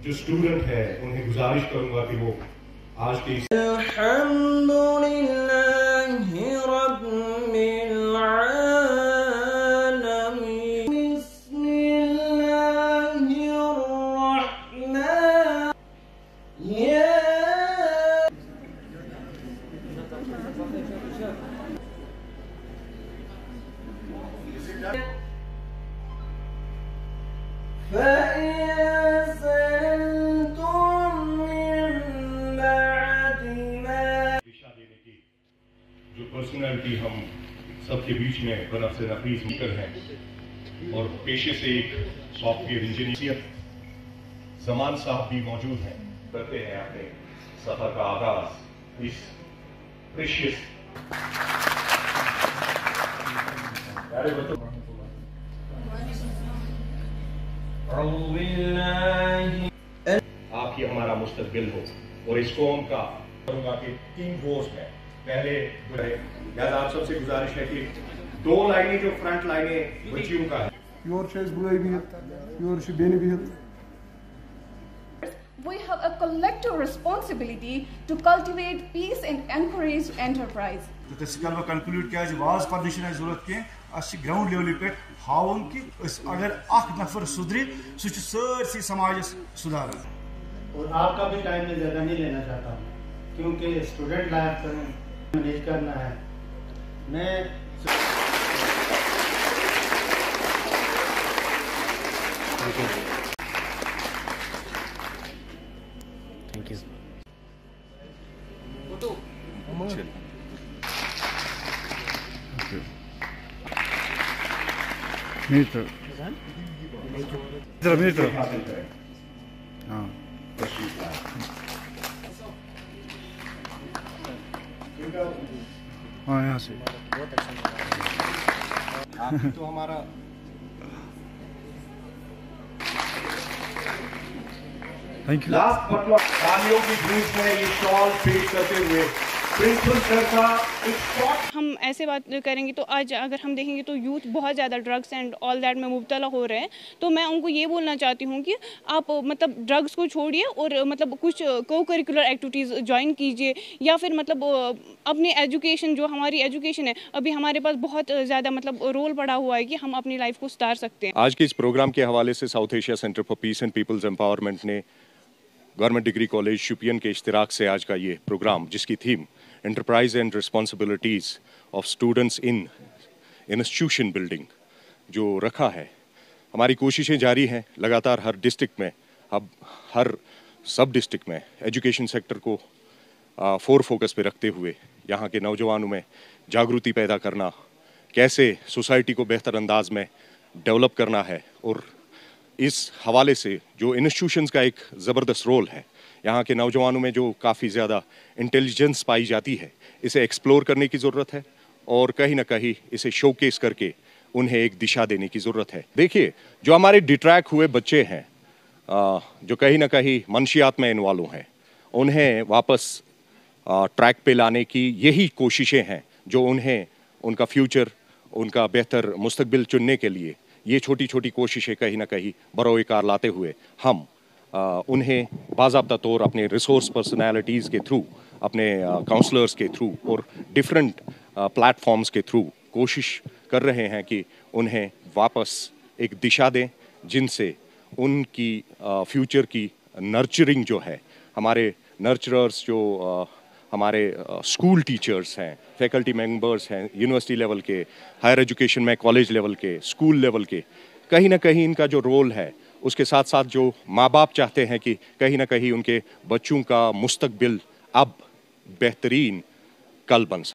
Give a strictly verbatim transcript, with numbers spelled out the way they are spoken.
जो स्टूडेंट है उन्हें गुजारिश करूंगा कि वो आज के इस दिशा देने की जो पर्सनैलिटी हम सबके बीच में बरफ से नफीस मिलकर हैं और पेशे से एक सॉफ्टवेयर इंजीनियर जमान साहब भी मौजूद हैं, करते हैं अपने सफर का आगाज इस प्रेशियस आप ही हमारा मुस्तकबिल हो और इस कौम का करूंगा कि तीन गोश्त है पहले याद आप सबसे गुजारिश है कि दो लाइनें जो फ्रंट लाइनें बच्चियों का है योर शेज बुआई भी योर शे बेने भी We have a collective responsibility to cultivate peace and encourage enterprise. तो तस कल कंक्लूड क्या वाज पब्लिश जरूरत के ग्राउंड लेवल पे हावन कि अगर अख नफर सुधरे सह सरसी समाज सुधार। और आपका भी टाइम में ज़्यादा नहीं लेना चाहता हूँ क्योंकि स्टूडेंट लाइफ मैनेज करना है। मैं थैंक यू। मित्र मित्र मित्र हाँ हाँ यहाँ से आप तो हमारा थैंक यू। लास्ट मतलब तालियों की धूप में ये शॉल पेश करते हुए प्रिंसिपल सर का एक शॉट। हम ऐसे बात करेंगे तो आज अगर हम देखेंगे तो यूथ बहुत ज़्यादा ड्रग्स एंड ऑल दैट में मुब्तला हो रहे हैं, तो मैं उनको ये बोलना चाहती हूँ कि आप मतलब ड्रग्स को छोड़िए और मतलब कुछ को करिकुलर एक्टिविटीज़ ज्वाइन कीजिए या फिर मतलब अपनी एजुकेशन जो हमारी एजुकेशन है अभी हमारे पास बहुत ज़्यादा मतलब रोल पड़ा हुआ है कि हम अपनी लाइफ को सुधार सकते हैं। आज के इस प्रोग्राम के हवाले से South Asia centre for peace and people's empowerment ने गवर्नमेंट डिग्री कॉलेज शुपियन के इश्तिराक से आज का ये प्रोग्राम जिसकी theme enterprise and responsibilities of students in institution building जो रखा है। हमारी कोशिशें जारी हैं लगातार हर डिस्ट्रिक्ट में, अब हर सब डिस्ट्रिक्ट में एजुकेशन सेक्टर को आ, फोर फोकस पे रखते हुए यहाँ के नौजवानों में जागृति पैदा करना, कैसे सोसाइटी को बेहतर अंदाज में डेवलप करना है और इस हवाले से जो इंस्टीट्यूशंस का एक ज़बरदस्त रोल है, यहाँ के नौजवानों में जो काफ़ी ज़्यादा इंटेलिजेंस पाई जाती है, इसे एक्सप्लोर करने की ज़रूरत है और कहीं ना कहीं इसे शोकेस करके उन्हें एक दिशा देने की ज़रूरत है। देखिए, जो हमारे डिट्रैक हुए बच्चे हैं, जो कहीं ना कहीं मंशियात में इन्वॉल्व हैं, उन्हें वापस ट्रैक पे लाने की यही कोशिशें हैं जो उन्हें उनका फ्यूचर, उनका बेहतर मुस्तकबिल चुनने के लिए ये छोटी छोटी कोशिशें कहीं ना कहीं बरोए कार लाते हुए हम आ, उन्हें बाज़ाब्ता तौर अपने रिसोर्स पर्सनैलिटीज़ के थ्रू, अपने काउंसलर्स के थ्रू और डिफरेंट प्लेटफॉर्म्स के थ्रू कोशिश कर रहे हैं कि उन्हें वापस एक दिशा दें जिनसे उनकी फ्यूचर की नर्चरिंग जो है, हमारे नर्चरर्स जो आ, हमारे स्कूल टीचर्स हैं, फैकल्टी मेंबर्स हैं, यूनिवर्सिटी लेवल के, हायर एजुकेशन में कॉलेज लेवल के, स्कूल लेवल के, कहीं ना कहीं इनका जो रोल है उसके साथ साथ जो माँ बाप चाहते हैं कि कहीं ना कहीं उनके बच्चों का मुस्तकबिल अब बेहतरीन कल बन सके।